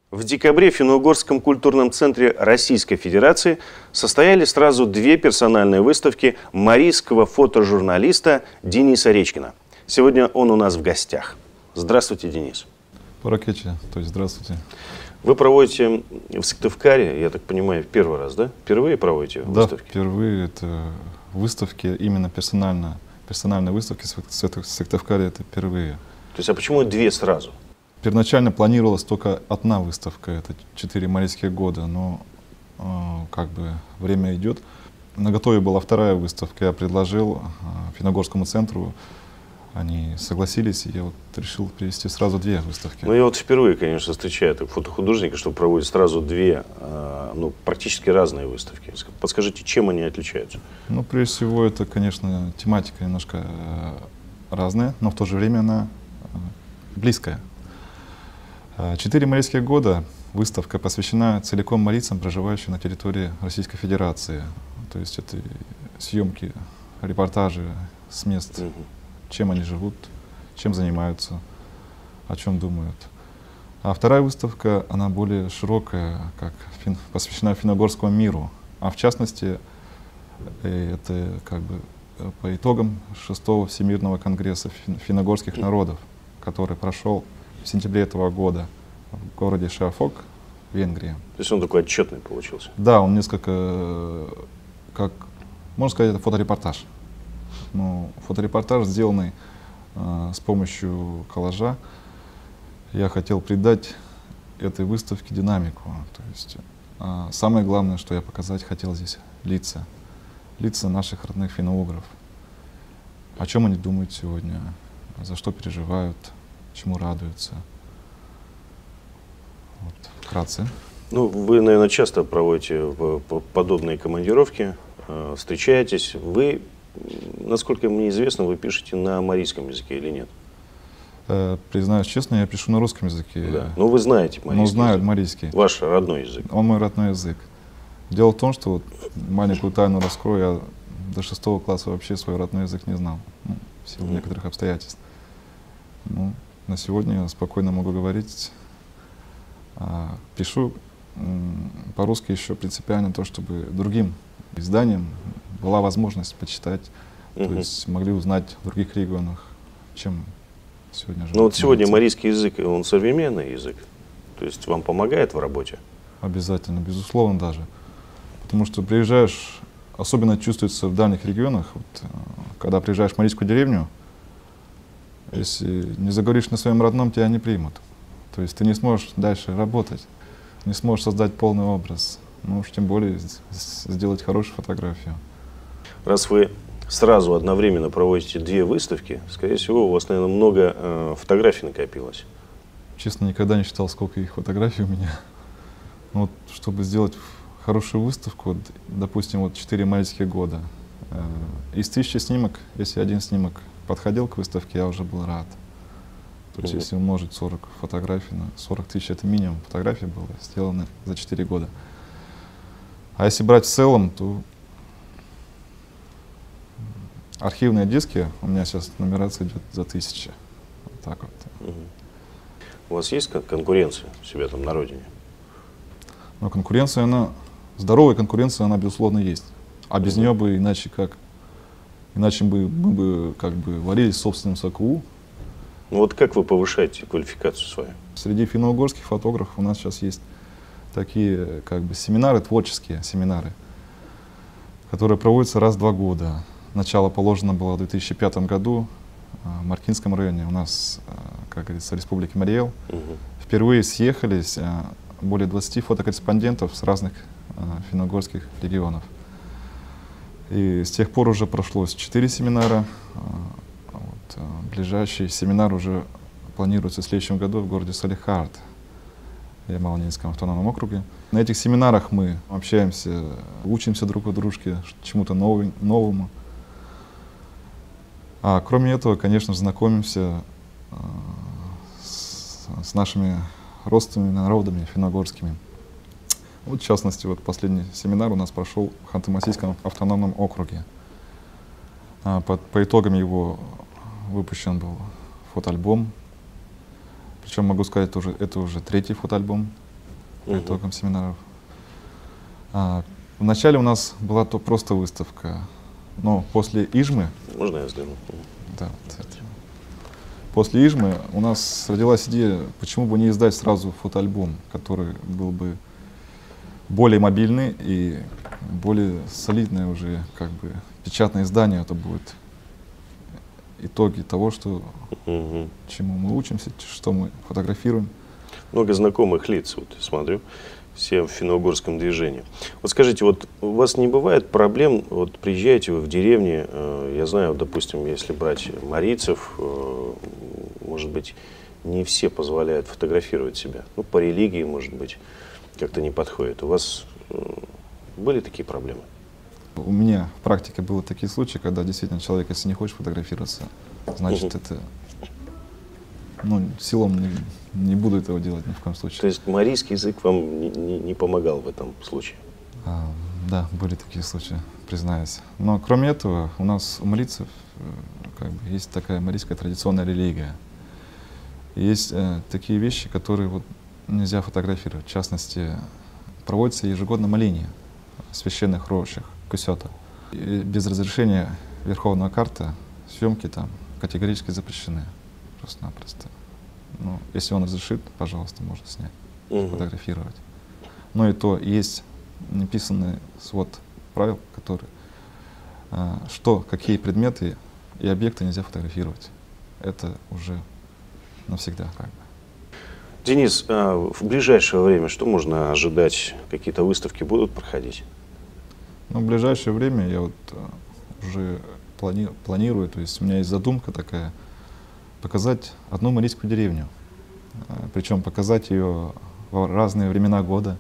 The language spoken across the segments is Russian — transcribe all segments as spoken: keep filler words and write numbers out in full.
В декабре в Финно-Угорском культурном центре Российской Федерации состоялись сразу две персональные выставки марийского фотожурналиста Дениса Речкина. Сегодня он у нас в гостях. Здравствуйте, Денис. Паракечи, то есть здравствуйте. Вы проводите в Сыктывкаре, я так понимаю, первый раз, да? Впервые проводите да, выставки? Да, впервые это выставки, именно персонально, персональные выставки в Сыктывкаре это впервые. То есть, а почему две сразу? Первоначально планировалась только одна выставка, это четыре марийских года, но э, как бы время идет. На готове была вторая выставка, я предложил э, Финно-Угорскому центру, они согласились, и я вот решил привести сразу две выставки. Ну я вот впервые, конечно, встречаю фотохудожника, что проводит сразу две, э, ну, практически разные выставки. Подскажите, чем они отличаются? Ну, прежде всего, это, конечно, тематика немножко э, разная, но в то же время она э, близкая. Четыре марийских года выставка посвящена целиком марийцам, проживающим на территории Российской Федерации. То есть это съемки, репортажи с мест, угу. чем они живут, чем занимаются, о чем думают. А вторая выставка, она более широкая, как фин, посвящена финно-угорскому миру. А в частности, это как бы по итогам шестого Всемирного конгресса финно-угорских народов, который прошел в сентябре этого года в городе Шиафок, Венгрия. То есть он такой отчетный получился? Да, он несколько, как, можно сказать, это фоторепортаж. Ну, фоторепортаж, сделанный э, с помощью коллажа. Я хотел придать этой выставке динамику. То есть, э, самое главное, что я показать хотел здесь, лица. Лица наших родных финно-угров. О чем они думают сегодня, за что переживают, чему радуются. Вот, вкратце. Ну, вы, наверное, часто проводите подобные командировки, э, встречаетесь. Вы, насколько мне известно, вы пишете на марийском языке или нет? Э, признаюсь честно, я пишу на русском языке. Да. Но вы знаете марийский. Ну, знаю язык. марийский. Ваш родной язык. Он мой родной язык. Дело в том, что вот, маленькую тайну раскрою, я до шестого класса вообще свой родной язык не знал. Ну, в силу mm. некоторых обстоятельств. Ну, на сегодня я спокойно могу говорить. А, пишу по-русски еще принципиально то, чтобы другим изданиям была возможность почитать, uh-huh. то есть могли узнать в других регионах, чем сегодня живут. Ну вот сегодня марийский язык, он современный язык, то есть вам помогает в работе? Обязательно, безусловно даже. Потому что приезжаешь, особенно чувствуется в дальних регионах, вот, когда приезжаешь в марийскую деревню, если не заговоришь на своем родном, тебя не примут. То есть ты не сможешь дальше работать, не сможешь создать полный образ, ну уж тем более сделать хорошую фотографию. Раз вы сразу одновременно проводите две выставки, скорее всего, у вас, наверное, много э, фотографий накопилось. Честно, никогда не считал, сколько их фотографий у меня. Но вот, чтобы сделать хорошую выставку, вот, допустим, вот четыре марийских года, э, из тысячи снимок, если один снимок подходил к выставке, я уже был рад. То есть, mm-hmm. если умножить сорок фотографий, на сорок тысяч это минимум фотографий было сделано за четыре года. А если брать в целом, то архивные диски, у меня сейчас нумерация идет за тысячи. Вот так вот. Mm-hmm. У вас есть конкуренция у себя там на родине? Но конкуренция, она, здоровая конкуренция, она безусловно есть. А без mm-hmm. нее бы иначе как, иначе бы мы бы как бы варились в собственном соку. Ну вот как вы повышаете квалификацию свою? Среди финно-угорских фотографов у нас сейчас есть такие как бы семинары, творческие семинары, которые проводятся раз в два года. Начало положено было в две тысячи пятом году в Маркинском районе, у нас, как говорится, Республики Мариэл. Угу. Впервые съехались более двадцати фотокорреспондентов с разных финно-угорских регионов. И с тех пор уже прошло четыре семинара. Ближайший семинар уже планируется в следующем году в городе Салехард, в Ямало-Ненецком автономном округе. На этих семинарах мы общаемся, учимся друг у дружки чему-то новому. А кроме этого, конечно, знакомимся э, с, с нашими родственными народами финно-угорскими. Вот, в частности, вот последний семинар у нас прошел в Ханты-Мансийском автономном округе. А, по, по итогам его выпущен был фотоальбом. Причем могу сказать, это уже, это уже третий фотоальбом. по угу. итогам семинаров. А, вначале у нас была то просто выставка, но после Ижмы... Можно я взгляну? Да, вот это. После Ижмы у нас родилась идея, почему бы не издать сразу фотоальбом, который был бы более мобильный и более солидное уже как бы печатное издание. Это будет итоги того, что, угу. чему мы учимся, что мы фотографируем. Много знакомых лиц, вот я смотрю, все в финно-угорском движении. Вот скажите, вот у вас не бывает проблем, вот приезжаете вы в деревни, э, я знаю, вот, допустим, если брать марийцев, э, может быть, не все позволяют фотографировать себя, ну, по религии, может быть, как-то не подходит. У вас э, были такие проблемы? У меня в практике были такие случаи, когда действительно человек, если не хочет фотографироваться, значит, угу. это, ну, силом не, не буду этого делать ни в коем случае. То есть марийский язык вам не, не, не помогал в этом случае? А, да, были такие случаи, признаюсь. Но кроме этого, у нас у марийцев как бы есть такая марийская традиционная религия. Есть э, такие вещи, которые вот нельзя фотографировать. В частности, проводится ежегодно моление священных рощах, кусета. И без разрешения Верховного Карта съемки там категорически запрещены. Просто-напросто. Ну, если он разрешит, пожалуйста, можно снять, угу. фотографировать. Но и то есть написанный свод правил, которые, а, что, какие предметы и объекты нельзя фотографировать. Это уже навсегда как бы. Денис, а в ближайшее время что можно ожидать? Какие-то выставки будут проходить? Ну, в ближайшее время я вот а, уже плани планирую, то есть у меня есть задумка такая, показать одну марийскую деревню. А, причем показать ее в разные времена года.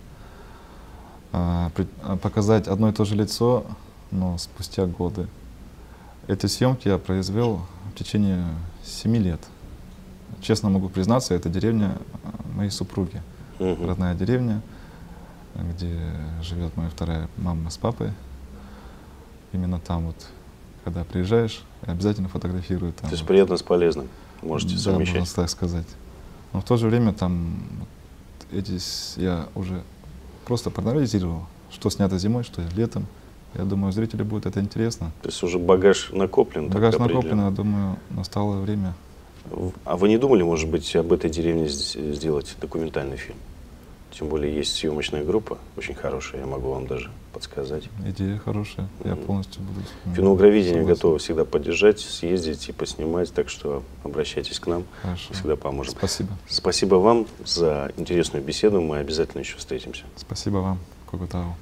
А, при, а, показать одно и то же лицо, но спустя годы. Эти съемки я произвел в течение семи лет. Честно могу признаться, это деревня моей супруги. Uh-huh. Родная деревня, где живет моя вторая мама с папой. Именно там вот, когда приезжаешь, обязательно фотографирую там. То есть вот. Приятно с полезным можете да, совмещать. можно так сказать. Но в то же время там вот, эти, я уже просто проанализировал, что снято зимой, что летом. Я думаю, зрителю будет это интересно. То есть уже багаж накоплен? Багаж накоплен, я думаю, настало время. А вы не думали, может быть, об этой деревне сделать документальный фильм? Тем более есть съемочная группа, очень хорошая, я могу вам даже подсказать. Идея хорошая, mm-hmm. я полностью буду. Финно-угровидение готово всегда поддержать, съездить и поснимать, так что обращайтесь к нам, Хорошо. Мы всегда поможем. Спасибо. Спасибо вам за интересную беседу, мы обязательно еще встретимся. Спасибо вам, Когутау.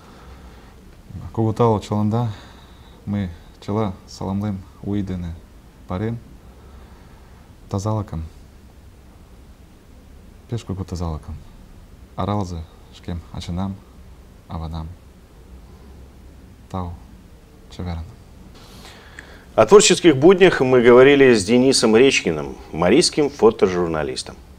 Когутау Чаланда, мы чела саламлем уидены парен. Тазалакам, пешку тазалакам, аралзы, шкем, ачинам, аванам, тау, чеверан. О творческих буднях мы говорили с Денисом Речкиным, марийским фотожурналистом.